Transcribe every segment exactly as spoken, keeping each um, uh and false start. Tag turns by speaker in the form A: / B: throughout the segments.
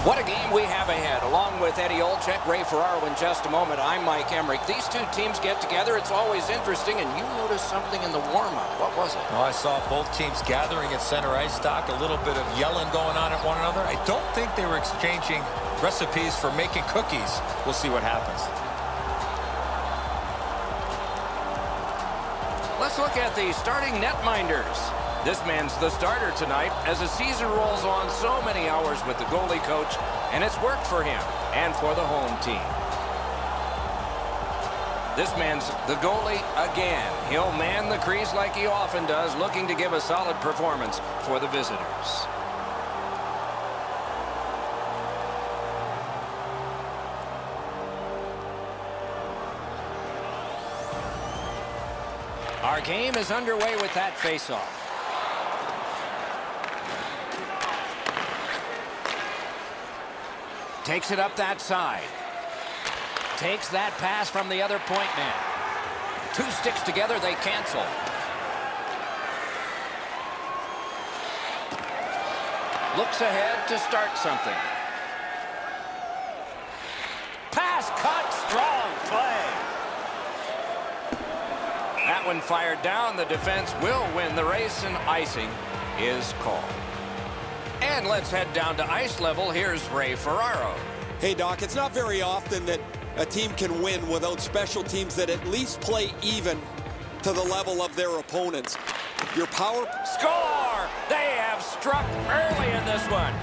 A: What a game we have ahead. Along with Eddie Olczyk, Ray Ferraro in just a moment, I'm Mike Emrick. These two teams get together. It's always interesting, and you noticed something in the warm-up. What was it?
B: Well, I saw both teams gathering at center ice, Doc. A little bit of yelling going on at one another. I don't think they were exchanging recipes for making cookies. We'll see what happens.
A: Let's look at the starting netminders. This man's the starter tonight as the season rolls on. So many hours with the goalie coach, and it's worked for him and for the home team. This man's the goalie again. He'll man the crease like he often does, looking to give a solid performance for the visitors. Our game is underway with that faceoff. Takes it up that side. Takes that pass from the other point man. Two sticks together, they cancel. Looks ahead to start something. Pass cut, strong play. That one fired down. The defense will win the race, and icing is called. And let's head down to ice level. Here's Ray Ferraro.
C: Hey, Doc, it's not very often that a team can win without special teams that at least play even to the level of their opponents. Your power...
A: Score! They have struck early in this one.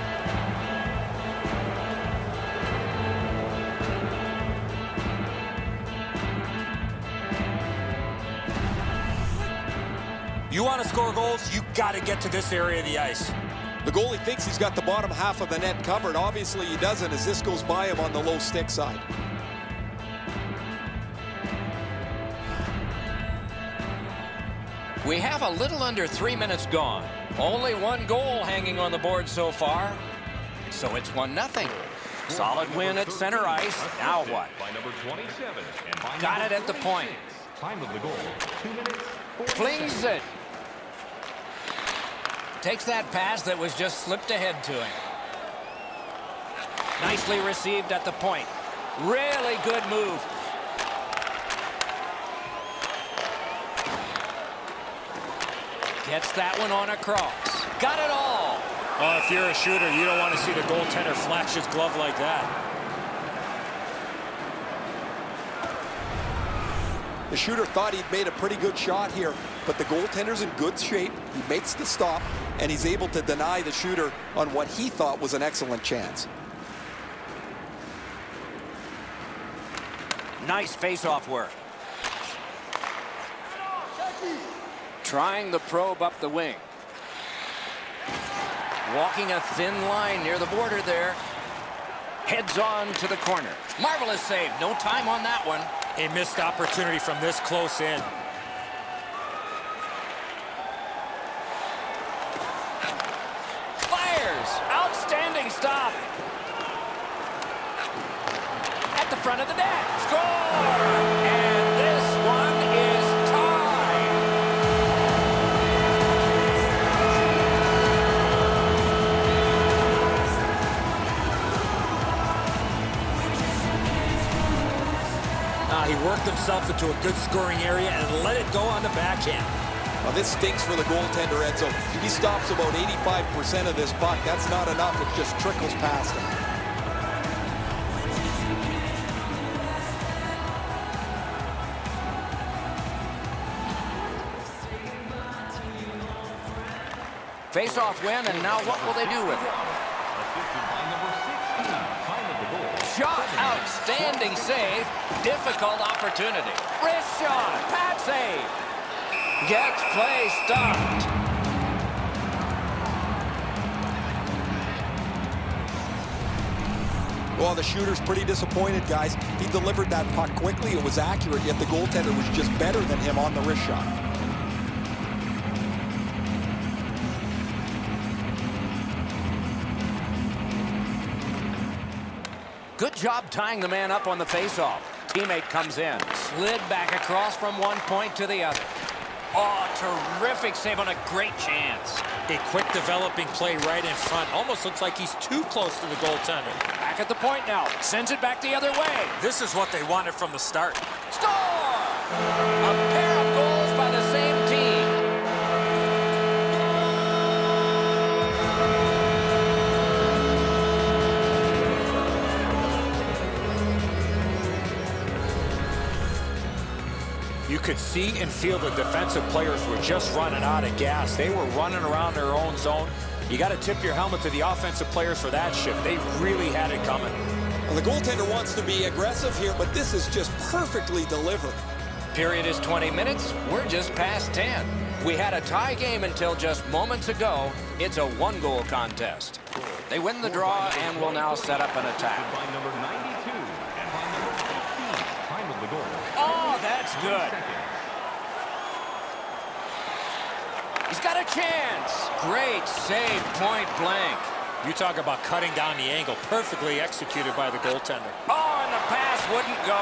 B: You want to score goals, you got to get to this area of the ice.
C: The goalie thinks he's got the bottom half of the net covered. Obviously, he doesn't as this goes by him on the low stick side.
A: We have a little under three minutes gone. Only one goal hanging on the board so far. So it's one nothing. Solid win at center ice. Now what? Got it at the point.
D: Time of the goal, two minutes.
A: Flings it. Takes that pass that was just slipped ahead to him. Nicely received at the point. Really good move. Gets that one on across. Got it all.
B: Oh, if you're a shooter, you don't want to see the goaltender flash his glove like that.
C: The shooter thought he'd made a pretty good shot here, but the goaltender's in good shape. He makes the stop, and he's able to deny the shooter on what he thought was an excellent chance.
A: Nice face-off work. Trying the probe up the wing. Walking a thin line near the border there. Heads on to the corner. Marvelous save. No time on that one.
B: A missed opportunity from this close in.
A: Fires! Outstanding stop! At the front of the net. Score! And this one is tied.
B: Uh, he worked himself into a good scoring area and let it go on the backhand.
C: Now this stinks for the goaltender, Edzo. He stops about eighty-five percent of this puck. That's not enough. It just trickles past him.
A: Face-off win, and now what will they do with it? Shot, outstanding save, difficult opportunity. Wrist shot, pad save. Gets play stopped.
C: Well, the shooter's pretty disappointed, guys. He delivered that puck quickly. It was accurate, yet the goaltender was just better than him on the wrist shot.
A: Good job tying the man up on the faceoff. Teammate comes in. Slid back across from one point to the other. Oh, terrific save on a great chance.
B: A quick developing play right in front. Almost looks like he's too close to the goaltender.
A: Back at the point now. Sends it back the other way.
B: This is what they wanted from the start.
A: Score! A pair of goals by the same team.
B: You could see and feel the defensive players were just running out of gas. They were running around their own zone. You got to tip your helmet to the offensive players for that shift. They really had it coming.
C: Well, the goaltender wants to be aggressive here, but this is just perfectly delivered.
A: Period is twenty minutes. We're just past ten. We had a tie game until just moments ago. It's a one-goal contest. They win the draw and will now set up an attack.
D: By number ninety-two and by number fifteen. Time of the goal.
A: Oh, that's good. He's got a chance. Great save, point blank.
B: You talk about cutting down the angle. Perfectly executed by the goaltender.
A: Oh, and the pass wouldn't go.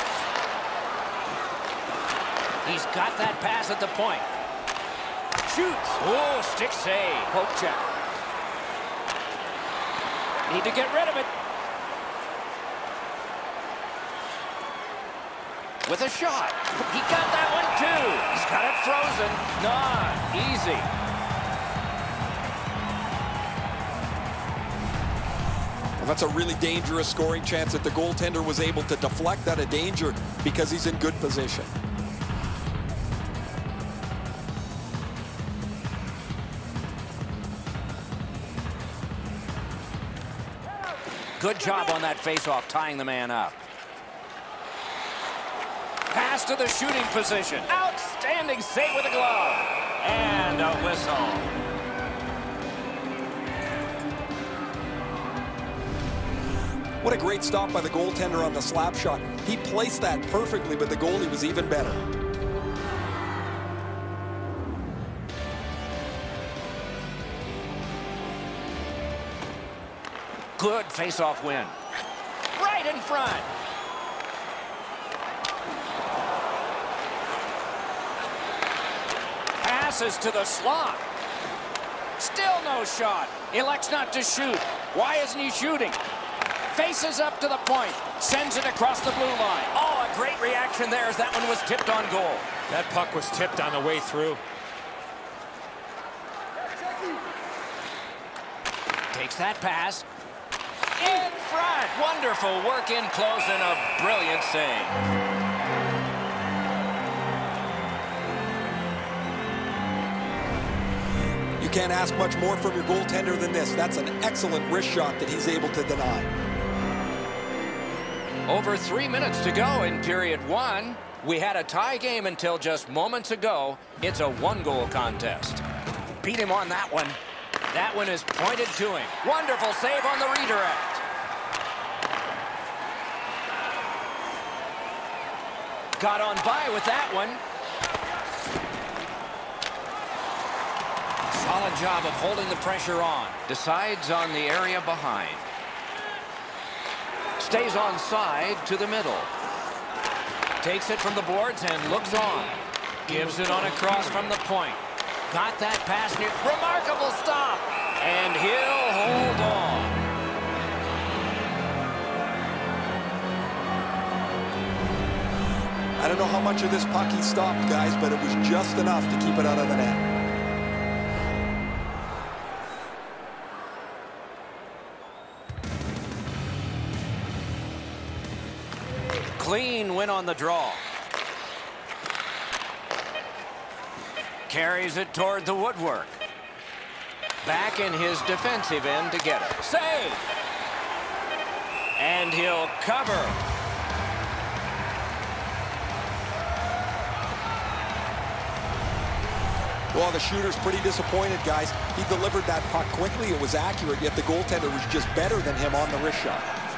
A: He's got that pass at the point. Shoots. Oh, stick save. Poke check. Need to get rid of it. With a shot. He got that one too. He's got it frozen. Not easy.
C: Well, that's a really dangerous scoring chance that the goaltender was able to deflect out of danger because he's in good position.
A: Good job on that faceoff, tying the man up. Pass to the shooting position. Outstanding save with a glove. And a whistle.
C: What a great stop by the goaltender on the slap shot. He placed that perfectly, but the goalie was even better.
A: Good face-off win. Right in front. Passes to the slot. Still no shot. Elects not to shoot. Why isn't he shooting? Faces up to the point. Sends it across the blue line. Oh, a great reaction there as that one was tipped on goal.
B: That puck was tipped on the way through.
A: Takes that pass. In front. Wonderful work in close and a brilliant save.
C: You can't ask much more from your goaltender than this. That's an excellent wrist shot that he's able to deny.
A: Over three minutes to go in period one. We had a tie game until just moments ago. It's a one-goal contest. Beat him on that one. That one is pointed to him. Wonderful save on the redirect. Got on by with that one. Solid job of holding the pressure on. Decides on the area behind. Stays on side to the middle. Takes it from the boards and looks on. Gives it on across from the point. Got that pass near. Remarkable stop. And he'll hold on.
C: I don't know how much of this puck he stopped, guys, but it was just enough to keep it out of the net.
A: Clean win on the draw. Carries it toward the woodwork. Back in his defensive end to get it. Save! And he'll cover.
C: Well, the shooter's pretty disappointed, guys. He delivered that puck quickly. It was accurate, yet the goaltender was just better than him on the wrist shot.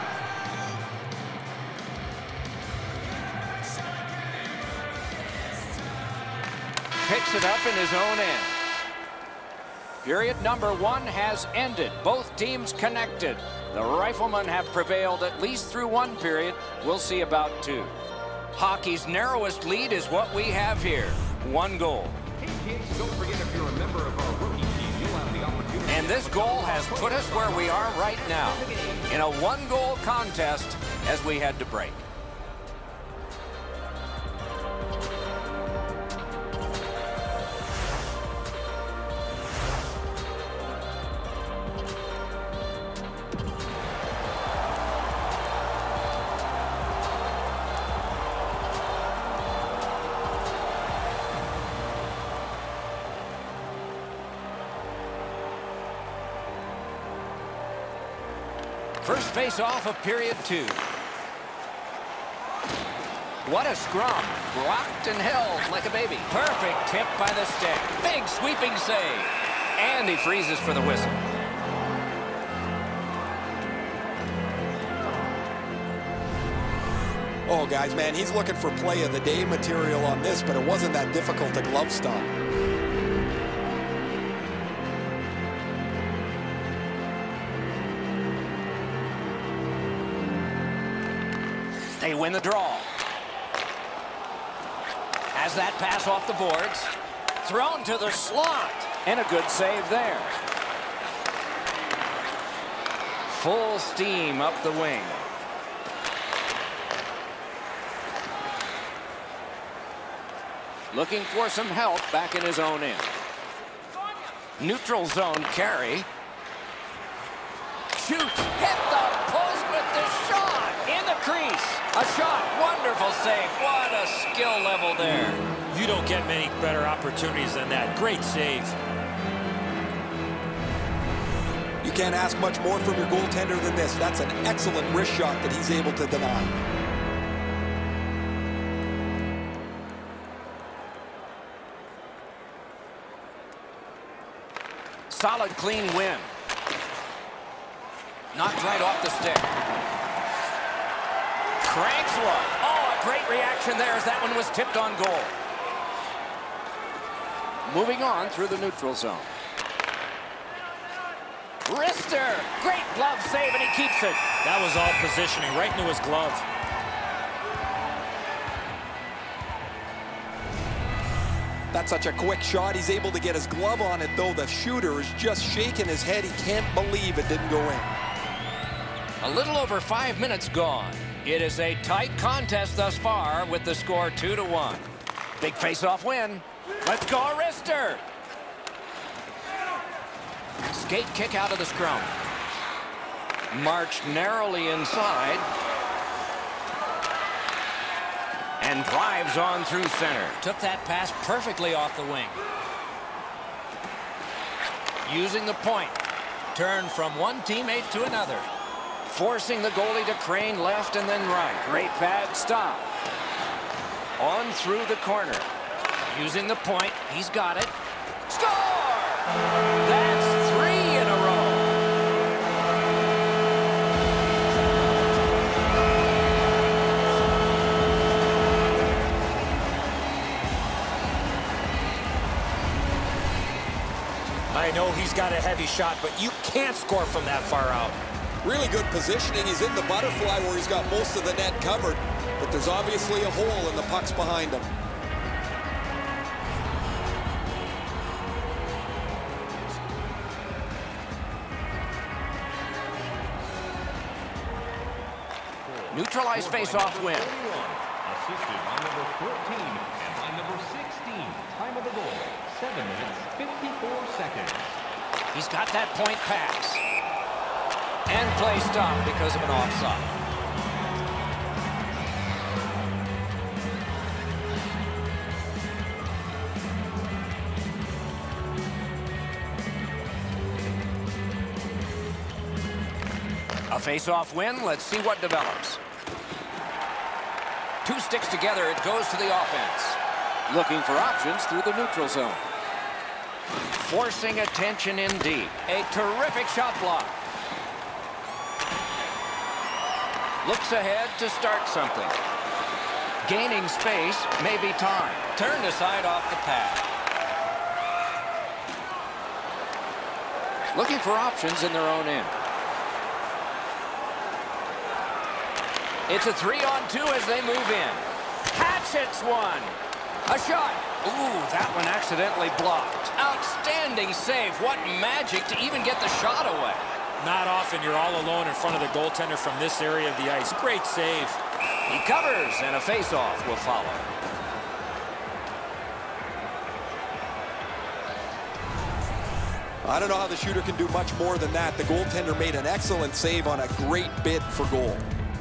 A: Picks it up in his own end. Period number one has ended. Both teams connected. The Riflemen have prevailed at least through one period. We'll see about two. Hockey's narrowest lead is what we have here. one goal.
D: Hey kids, don't forget if you're a member of our rookie team, you'll have the opportunity.
A: And this goal has put us where we are right now, in a one-goal contest as we head to break. First face-off of period two. What a scrum. Rocked and held like a baby. Perfect tip by the stick. Big sweeping save. And he freezes for the whistle.
C: Oh, guys, man, he's looking for play of the day material on this, but it wasn't that difficult to glove stop.
A: They win the draw. Has that pass off the boards. Thrown to the slot. And a good save there. Full steam up the wing. Looking for some help back in his own end. Neutral zone carry. Shoots. Hit the post with the shot. In the crease. A shot. Wonderful save. What a skill level there.
B: You don't get many better opportunities than that. Great save.
C: You can't ask much more from your goaltender than this. That's an excellent wrist shot that he's able to deny.
A: Solid, clean win. Knocked right off the stick. Cranks one. Oh, a great reaction there as that one was tipped on goal. Moving on through the neutral zone. Wrister. Great glove save, and he keeps it.
B: That was all positioning right into his glove.
C: That's such a quick shot. He's able to get his glove on it, though. The shooter is just shaking his head. He can't believe it didn't go in.
A: A little over five minutes gone. It is a tight contest thus far with the score two to one. Big face-off win. Let's go, Wrister. Skate kick out of the scrum. Marched narrowly inside. And drives on through center. Took that pass perfectly off the wing. Using the point. Turn from one teammate to another. Forcing the goalie to crane left and then right. Great pad stop. On through the corner. Using the point. He's got it. Score! That's three in a row.
B: I know he's got a heavy shot, but you can't score from that far out.
C: Really good positioning. He's in the butterfly where he's got most of the net covered, but there's obviously a hole and the puck's behind him.
A: Neutralized face-off win.
D: Assisted by number fourteen and by number sixteen. Time of the goal, seven minutes, fifty-four seconds.
A: He's got that point pass. And play stopped because of an offside. A face-off win. Let's see what develops. Two sticks together. It goes to the offense. Looking for options through the neutral zone. Forcing attention in deep. A terrific shot block. Looks ahead to start something. Gaining space, maybe time. Turned aside off the pad. Looking for options in their own end. It's a three on two as they move in. Hatchets one. A shot. Ooh, that one accidentally blocked. Outstanding save. What magic to even get the shot away.
B: Not often you're all alone in front of the goaltender from this area of the ice. Great save.
A: He covers, and a face-off will follow.
C: I don't know how the shooter can do much more than that. The goaltender made an excellent save on a great bid for goal.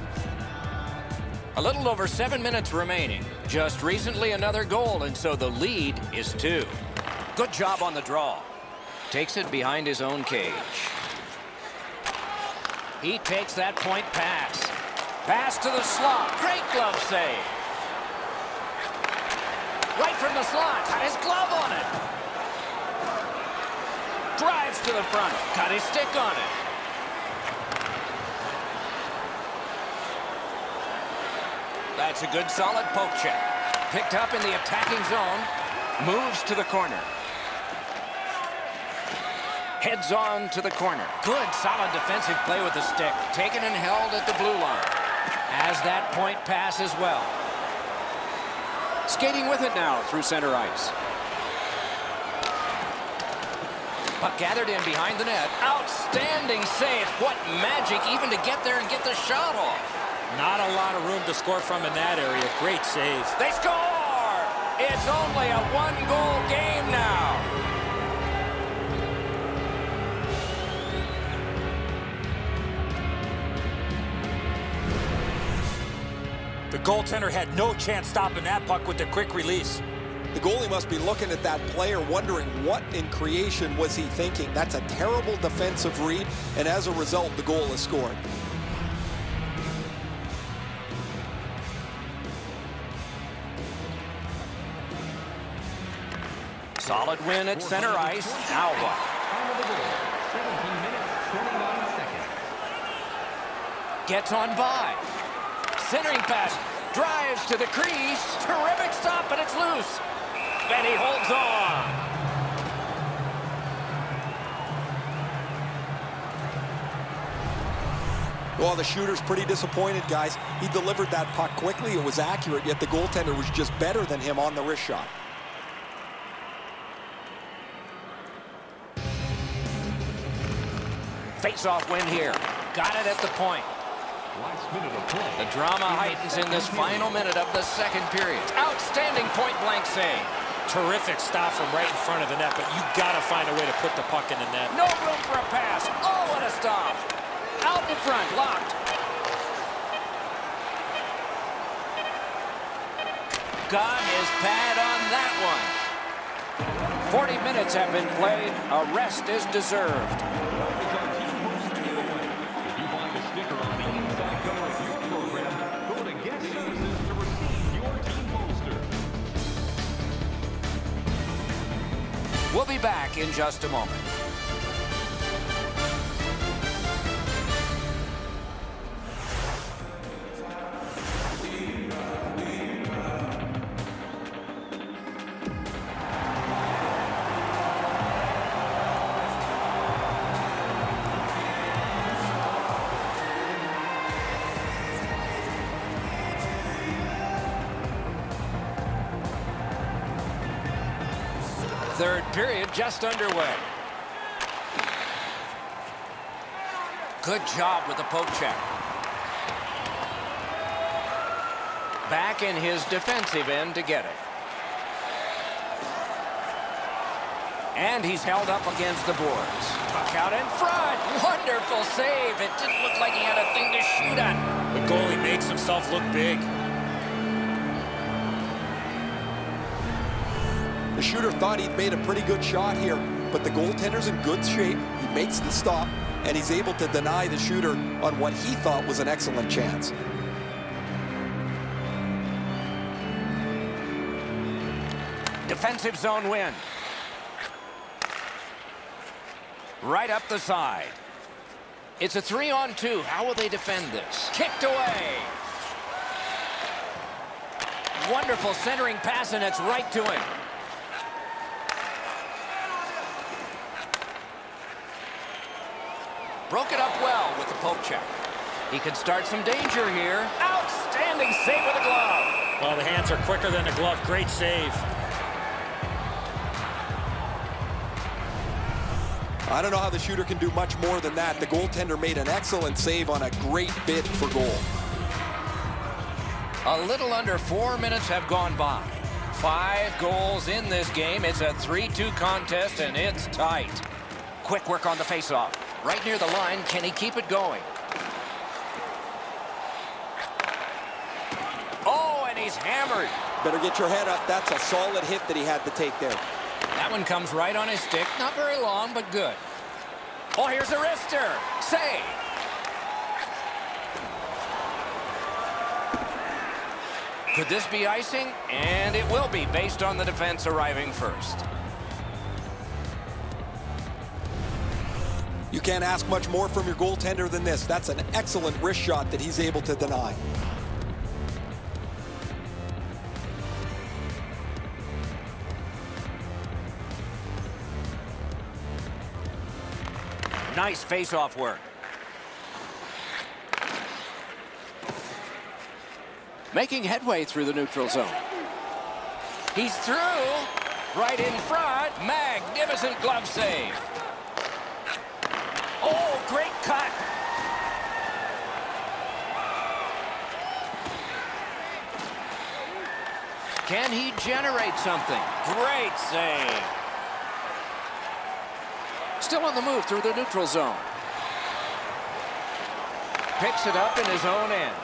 A: A little over seven minutes remaining. Just recently another goal, and so the lead is two. Good job on the draw. Takes it behind his own cage. He takes that point pass. Pass to the slot. Great glove save. Right from the slot. Got his glove on it. Drives to the front. Got his stick on it. That's a good solid poke check. Picked up in the attacking zone. Moves to the corner. Heads on to the corner. Good solid defensive play with the stick. Taken and held at the blue line. Has that point pass as well. Skating with it now through center ice. Puck gathered in behind the net. Outstanding save. What magic even to get there and get the shot off.
B: Not a lot of room to score from in that area. Great save.
A: They score! It's only a one-goal game now.
B: The goaltender had no chance stopping that puck with the quick release.
C: The goalie must be looking at that player wondering what in creation was he thinking. That's a terrible defensive read, and as a result, the goal is scored.
A: Solid win at center ice. Now what?
D: Time of the goal, seventeen minutes, twenty-nine seconds.
A: Gets on by. Centering pass. Drives to the crease. Terrific stop, but it's loose. And he holds on.
C: Well, the shooter's pretty disappointed, guys. He delivered that puck quickly. It was accurate, yet the goaltender was just better than him on the wrist shot.
A: Face-off win here. Got it at the point.
D: Last minute of play.
A: The drama heightens in this final minute of the second period. Outstanding point-blank save.
B: Terrific stop from right in front of the net, but you got to find a way to put the puck in the net.
A: No room for a pass. Oh, what a stop. Out in front, locked. Got his pad on that one. forty minutes have been played. A rest is deserved. We'll be back in just a moment. Third period just underway. Good job with the poke check. Back in his defensive end to get it. And he's held up against the boards. Puck out in front. Wonderful save. It didn't look like he had a thing to shoot at.
B: The goalie makes himself look big.
C: The shooter thought he'd made a pretty good shot here, but the goaltender's in good shape. He makes the stop, and he's able to deny the shooter on what he thought was an excellent chance.
A: Defensive zone win. Right up the side. It's a three on two. How will they defend this? Kicked away. Wonderful centering pass, and it's right to him. Broke it up well with the poke check. He could start some danger here. Outstanding save with the glove.
B: Well, the hands are quicker than the glove. Great save.
C: I don't know how the shooter can do much more than that. The goaltender made an excellent save on a great bid for goal.
A: A little under four minutes have gone by. Five goals in this game. It's a three two contest, and it's tight. Quick work on the faceoff. Right near the line. Can he keep it going? Oh, and he's hammered.
C: Better get your head up. That's a solid hit that he had to take there.
A: That one comes right on his stick. Not very long, but good. Oh, here's a wrister. Save. Could this be icing? And it will be, based on the defense arriving first.
C: You can't ask much more from your goaltender than this. That's an excellent wrist shot that he's able to deny.
A: Nice face-off work. Making headway through the neutral zone. He's through. Right in front. Magnificent glove save. Oh, great cut. Can he generate something? Great save. Still on the move through the neutral zone. Picks it up in his own end.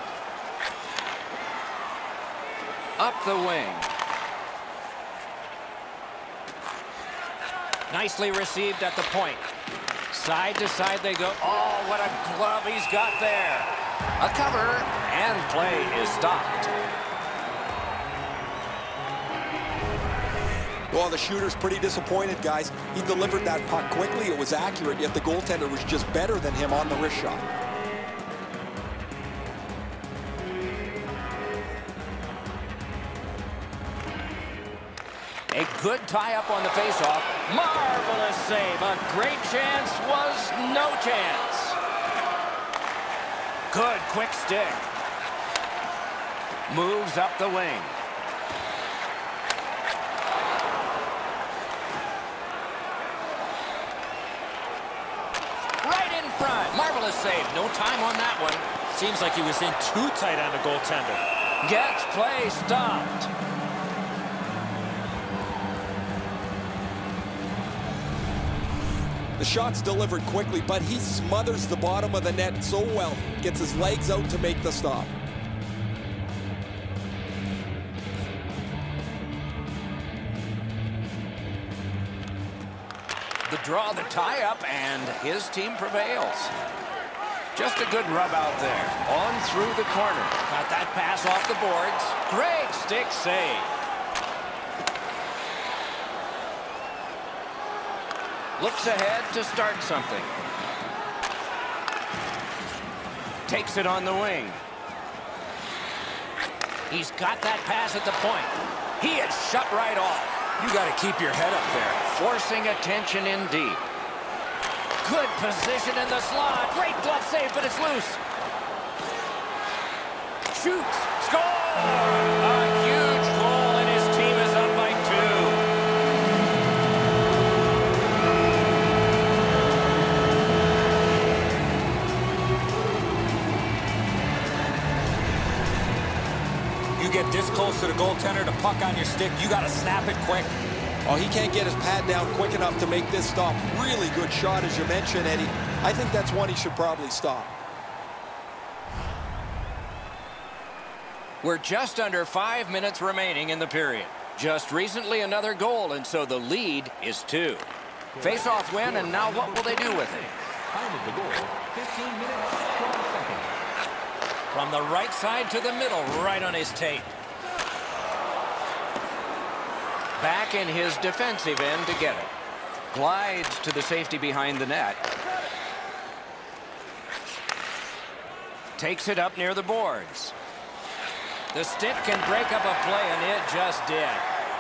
A: Up the wing. Nicely received at the point. Side to side they go. Oh, what a glove he's got there. A cover, and play is stopped.
C: Well, the shooter's pretty disappointed, guys. He delivered that puck quickly. It was accurate, yet the goaltender was just better than him on the wrist shot.
A: A good tie-up on the face-off. Marvelous save. A great chance was no chance. Good quick stick. Moves up the wing. Right in front. Marvelous save. No time on that one.
B: Seems like he was in too tight on the goaltender.
A: Gets play stopped.
C: The shot's delivered quickly, but he smothers the bottom of the net so well. Gets his legs out to make the stop.
A: The draw, the tie-up, and his team prevails. Just a good rub out there. On through the corner. Got that pass off the boards. Great stick save. Looks ahead to start something. Takes it on the wing. He's got that pass at the point. He is shut right off.
B: You got to keep your head up there.
A: Forcing attention in deep. Good position in the slot. Great glove save, but it's loose. Shoots. Score! A huge goal, and his team is up by two.
B: You get this close to the goaltender, the puck on your stick, you got to snap it quick.
C: Oh, he can't get his pad down quick enough to make this stop. Really good shot, as you mentioned, Eddie. I think that's one he should probably stop.
A: We're just under five minutes remaining in the period. Just recently another goal, and so the lead is two. Face-off win, and now what will they do with it?
D: Time of the goal, fifteen minutes, twelve seconds.
A: From the right side to the middle, right on his tape. Back in his defensive end to get it. Glides to the safety behind the net. Takes it up near the boards. The stick can break up a play, and it just did.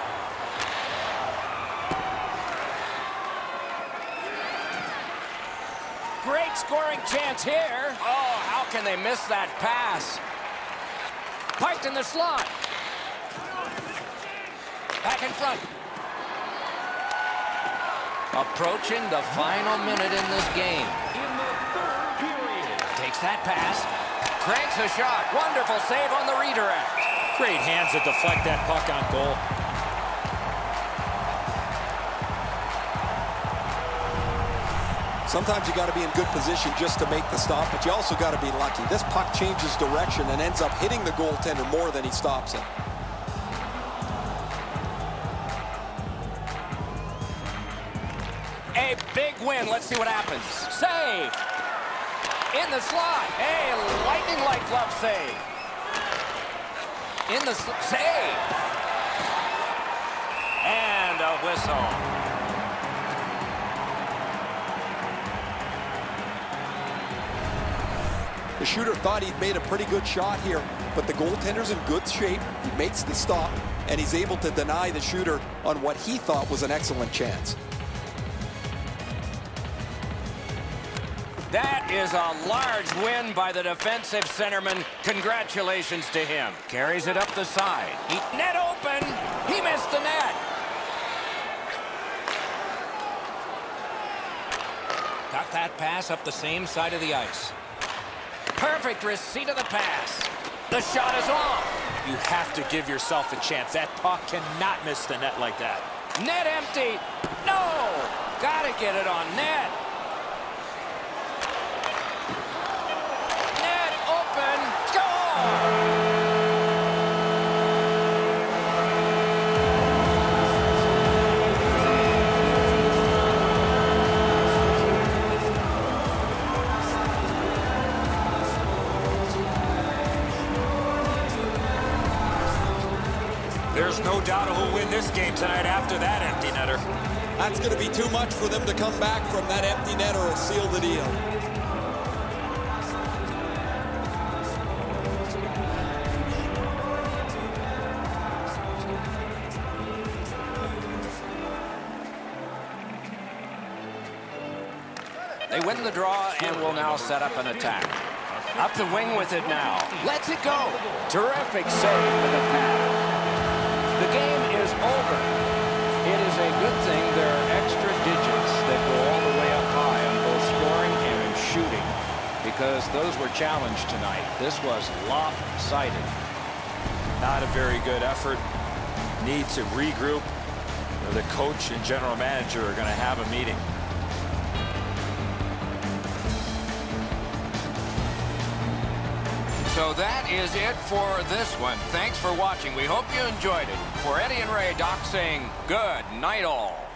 A: Great scoring chance here. Oh, how can they miss that pass? Piked in the slot. Back in front. Approaching the final minute in this game.
D: In the third period.
A: Takes that pass. Cranks a shot. Wonderful save on the redirect.
B: Great hands to deflect that puck on goal.
C: Sometimes you got to be in good position just to make the stop, but you also got to be lucky. This puck changes direction and ends up hitting the goaltender more than he stops it.
A: A big win. Let's see what happens. Save. In the slot. A lightning-like glove save. In the save. And a whistle.
C: The shooter thought he'd made a pretty good shot here, but the goaltender's in good shape. He makes the stop, and he's able to deny the shooter on what he thought was an excellent chance.
A: That is a large win by the defensive centerman. Congratulations to him. Carries it up the side. He, net open. He missed the net. Got that pass up the same side of the ice. Perfect receipt of the pass. The shot is off.
B: You have to give yourself a chance. That puck cannot miss the net like that.
A: Net empty. No. Gotta get it on net. Net open. Goal.
B: There's no doubt who'll win this game tonight after that empty netter.
C: That's going to be too much for them to come back from that empty net or seal the deal.
A: They win the draw and will now set up an attack. Up the wing with it now. Lets it go. Terrific save with the pad. The game is over. It is a good thing there are extra digits that go all the way up high on both scoring and in shooting, because those were challenged tonight. This was lopsided.
B: Not a very good effort. Needs to regroup. The coach and general manager are going to have a meeting.
A: So that is it for this one. Thanks for watching. We hope you enjoyed it. For Eddie and Ray, Doc saying good night all.